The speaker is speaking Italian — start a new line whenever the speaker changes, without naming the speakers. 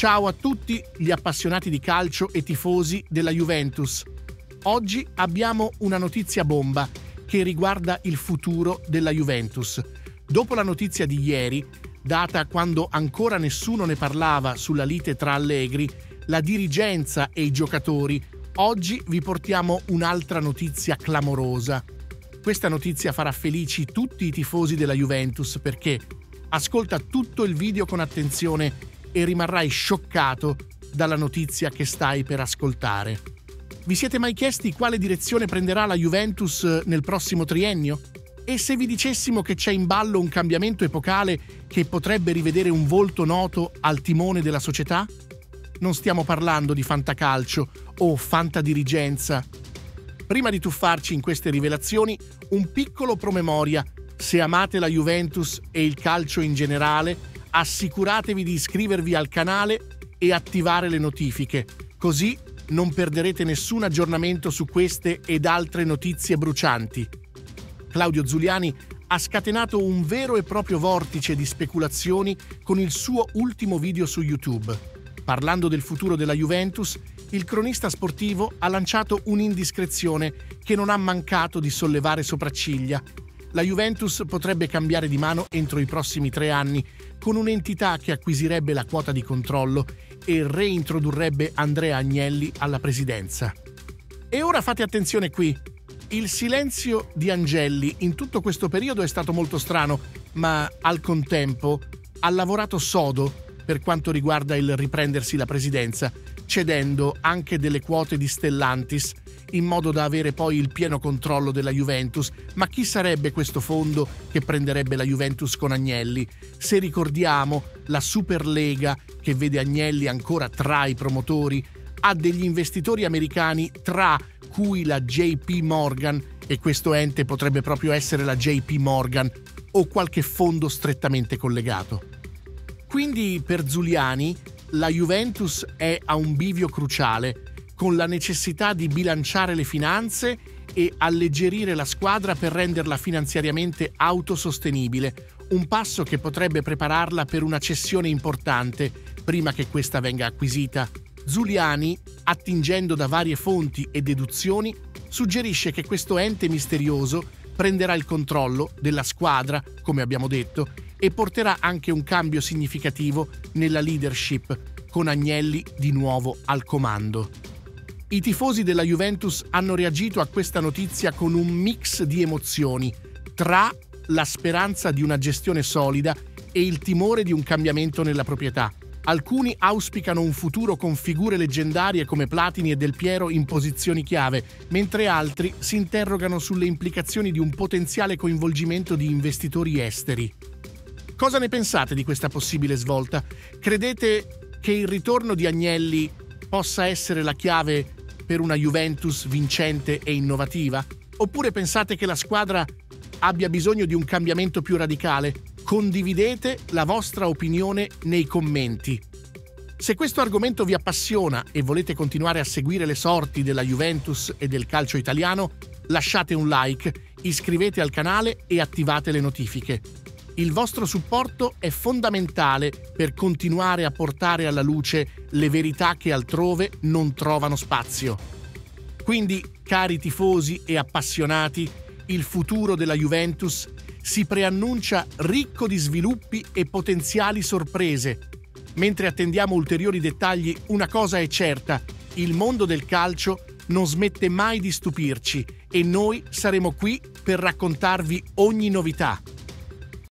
Ciao a tutti gli appassionati di calcio e tifosi della Juventus. Oggi abbiamo una notizia bomba che riguarda il futuro della Juventus. Dopo la notizia di ieri, data quando ancora nessuno ne parlava sulla lite tra Allegri, la dirigenza e i giocatori, oggi vi portiamo un'altra notizia clamorosa. Questa notizia farà felici tutti i tifosi della Juventus perché ascolta tutto il video con attenzione e rimarrai scioccato dalla notizia che stai per ascoltare. Vi siete mai chiesti quale direzione prenderà la Juventus nel prossimo triennio? E se vi dicessimo che c'è in ballo un cambiamento epocale che potrebbe rivedere un volto noto al timone della società? Non stiamo parlando di fantacalcio o fantadirigenza. Prima di tuffarci in queste rivelazioni, un piccolo promemoria. Se amate la Juventus e il calcio in generale, assicuratevi di iscrivervi al canale e attivare le notifiche, così non perderete nessun aggiornamento su queste ed altre notizie brucianti. Claudio Zuliani ha scatenato un vero e proprio vortice di speculazioni con il suo ultimo video su YouTube. Parlando del futuro della Juventus, il cronista sportivo ha lanciato un'indiscrezione che non ha mancato di sollevare sopracciglia. La Juventus potrebbe cambiare di mano entro i prossimi 3 anni, con un'entità che acquisirebbe la quota di controllo e reintrodurrebbe Andrea Agnelli alla presidenza. E ora fate attenzione qui. Il silenzio di Agnelli in tutto questo periodo è stato molto strano, ma al contempo ha lavorato sodo per quanto riguarda il riprendersi la presidenza, cedendo anche delle quote di Stellantis in modo da avere poi il pieno controllo della Juventus. Ma chi sarebbe questo fondo che prenderebbe la Juventus con Agnelli? Se ricordiamo, la Superlega, che vede Agnelli ancora tra i promotori, ha degli investitori americani tra cui la JP Morgan, e questo ente potrebbe proprio essere la JP Morgan o qualche fondo strettamente collegato. Quindi per Zuliani la Juventus è a un bivio cruciale, con la necessità di bilanciare le finanze e alleggerire la squadra per renderla finanziariamente autosostenibile, un passo che potrebbe prepararla per una cessione importante prima che questa venga acquisita. Zuliani, attingendo da varie fonti e deduzioni, suggerisce che questo ente misterioso prenderà il controllo della squadra, come abbiamo detto, e porterà anche un cambio significativo nella leadership, con Agnelli di nuovo al comando. I tifosi della Juventus hanno reagito a questa notizia con un mix di emozioni, tra la speranza di una gestione solida e il timore di un cambiamento nella proprietà. Alcuni auspicano un futuro con figure leggendarie come Platini e Del Piero in posizioni chiave, mentre altri si interrogano sulle implicazioni di un potenziale coinvolgimento di investitori esteri. Cosa ne pensate di questa possibile svolta? Credete che il ritorno di Agnelli possa essere la chiave per una Juventus vincente e innovativa? Oppure pensate che la squadra abbia bisogno di un cambiamento più radicale? Condividete la vostra opinione nei commenti. Se questo argomento vi appassiona e volete continuare a seguire le sorti della Juventus e del calcio italiano, lasciate un like, iscrivete al canale e attivate le notifiche. Il vostro supporto è fondamentale per continuare a portare alla luce le verità che altrove non trovano spazio. Quindi, cari tifosi e appassionati, il futuro della Juventus si preannuncia ricco di sviluppi e potenziali sorprese. Mentre attendiamo ulteriori dettagli, una cosa è certa: il mondo del calcio non smette mai di stupirci e noi saremo qui per raccontarvi ogni novità.